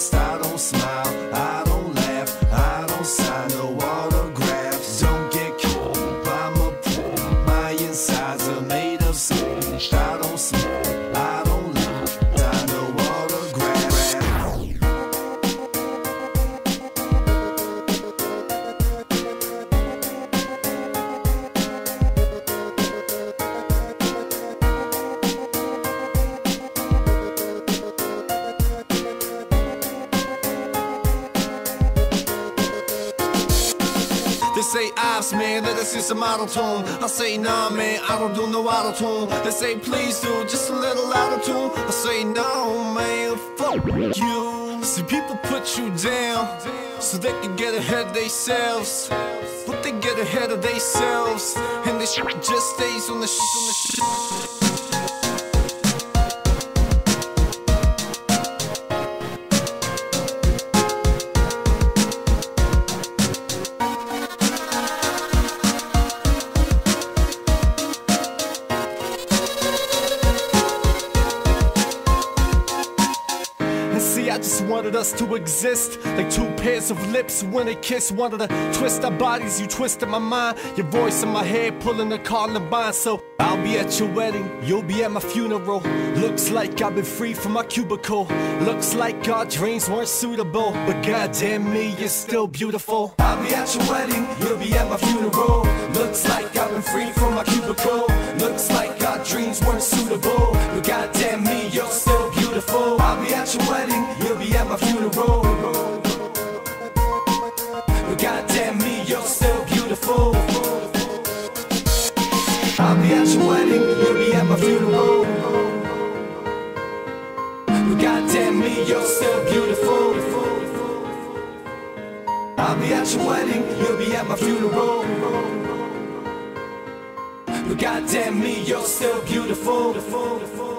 jest. I don't smile, I don't laugh, I don't sign no autographs. Don't get killed by my poor. My insides are made of sand. I don't smile, I don't laugh, I no autographs. They say ops, man, let us see some auto-tune. I say nah, man, I don't do no auto-tune. They say please do, just a little auto-tune. I say no, man, fuck you. See, people put you down so they can get ahead of themselves, but they get ahead of themselves, and this shit just stays on the shit. See, I just wanted us to exist like two pairs of lips when they kiss. Wanted to twist our bodies, you twisted my mind. Your voice in my head, pulling the Columbine. So I'll be at your wedding, you'll be at my funeral. Looks like I've been free from my cubicle. Looks like our dreams weren't suitable, but goddamn me, you're still beautiful. I'll be at your wedding, you'll be at my funeral. Looks like I've been free from my cubicle. Looks like our dreams weren't suitable, but goddamn me, you're still beautiful. I'll be at your wedding, you'll be at my funeral. But goddamn me, you're still beautiful. I'll be at your wedding, you'll be at my funeral. But goddamn me, you're still beautiful. I'll be at your wedding, you'll be at my funeral. But goddamn me, you're still beautiful.